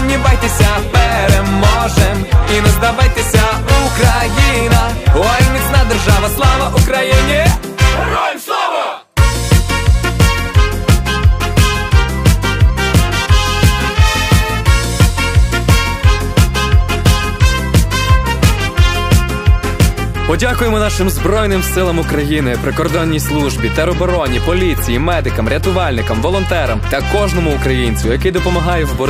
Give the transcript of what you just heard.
сумнівайтеся, переможем. І не здавайтеся, Україна, ой, міцна держава, слава Україні! Героям слава! Подякуємо нашим Збройним силам України, прикордонній службі, теробороні, поліції, медикам, рятувальникам, волонтерам та кожному українцю, який допомагає в боротьбі